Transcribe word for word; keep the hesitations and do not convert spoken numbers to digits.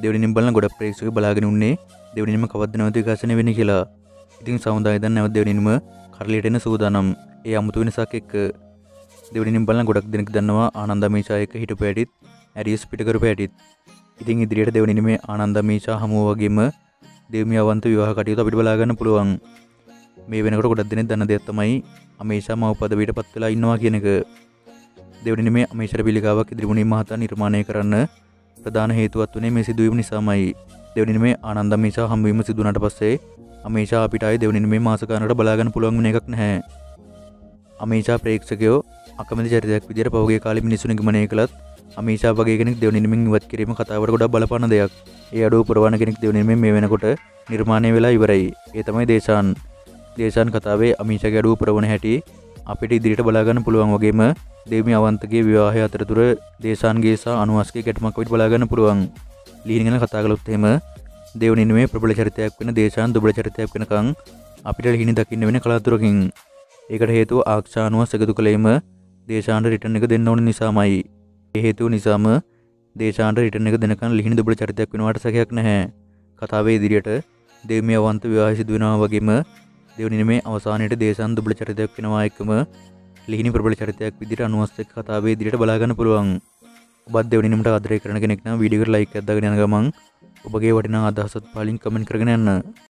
දෙවෙනිම බලන ගොඩක් ප්‍රේක්ෂකයෝ බලාගෙන උන්නේ දෙවෙනිම කවද්ද නැවත විකාශනය වෙන්නේ කියලා. ඉතින් සමුදාය දැන් නැවත දෙවෙනිම කරලියට එන සූදානම්. ඒ අමුතු වෙනසක් එක්ක දෙවෙනිම බලන ගොඩක් දෙනෙක් දන්නවා ආනන්ද අමීෂා එක්ක හිටපු ඇටිත් ඇරියස් පිට කරපු ඇටිත්. ඉතින් ඉදිරියට දෙවෙනිමේ ආනන්ද අමීෂා හමුව වගේම දෙවිමිය අවන්ත විවාහ කටයුතු අපිට බලා ගන්න පුළුවන්. මේ වෙනකොට ගොඩක් දෙනෙක් දන්න දෙයක් තමයි අමීෂා මව පදවියට පත් වෙලා ඉන්නවා කියන එක. දෙවෙනිමේ අමීෂාට පිළිකාවක් ඉදිරිමුණින් මහතා නිර්මාණය කරන්න ප්‍රධාන හේතුවක් වුණේ මේ සිදුවීම නිසාමයි. දෙවෙනිමේ ආනන්ද අමීෂා හම්බවීම සිදු වුණාට පස්සේ අමීෂා අපිට ආයේ දෙවෙනිමේ මාස ගානකට බලා ගන්න පුළුවන් වෙන එකක් නැහැ. අමීෂා ප්‍රේක්ෂකයෝ අකමැති චරිතයක් විදියට පහුගිය කාලේ මිනිස්සු නිගමනය කළත් අමීෂා වගේ කෙනෙක් දෙවෙනිමෙන් ඉවත් කිරීම කතාවට ගොඩක් බලපාන දෙයක්. ඒ අඩුව පුරවන කෙනෙක් දෙවෙනිමෙන් මේ වෙනකොට නිර්මාණය වෙලා ඉවරයි. ඒ තමයි දේශාන්. දේශාන් කතාවේ අමීෂාගේ අඩුව පුරවන හැටි අපිට ඉදිරියට බලා ගන්න පුළුවන් වගේම දෙවිමිය අවන්තගේ විවාහය අතරතුර දේශාන්ගේ සහ අනුහස්ගේ ගැටුමක් අපිට බලා ගන්න පුළුවන්. ලිහිණ ගැන කතා කළොත් එහෙම දෙවෙනිමේ ප්‍රබල චරිතයක් වෙන දේශාන් දුබල චරිතයක් වෙනකන් අපිට ලිහිණ දකින්න වෙන කලාතුරකින්. ඒකට හේතුව ආක්ෂානුව සගතු කලේම දේශාන්ට රිටර්න් එක දෙන්න ඕන නිසාමයි. ඒ හේතුව නිසාම දේශාන්ට රිටර්න් එක දෙනකන් ලිහිණ දුබල චරිතයක් වෙනවට සැකයක් නැහැ. කතාවේ ඉදිරියට දෙවිමිය අවන්ත විවාහය සිදු වෙනවා වගේම දෙවෙනිමේ අවසානයේට දේශාන් දුබල චරිතයක් වෙනවා එකම ලිහිණි ප්‍රබල චරිතයක් විදිහට අනුවස්තක කතාවේ ඉදිරියට බලා ගන්න පුළුවන්. ඔබත් දෙවෙනිමට ආදරය කරන කෙනෙක් නම් වීඩියෝ එකට ලයික් එකක් දාගෙන යන ගමන් ඔබගේ වටිනා අදහසත් පහලින් කමෙන්ට් කරගෙන යන්න.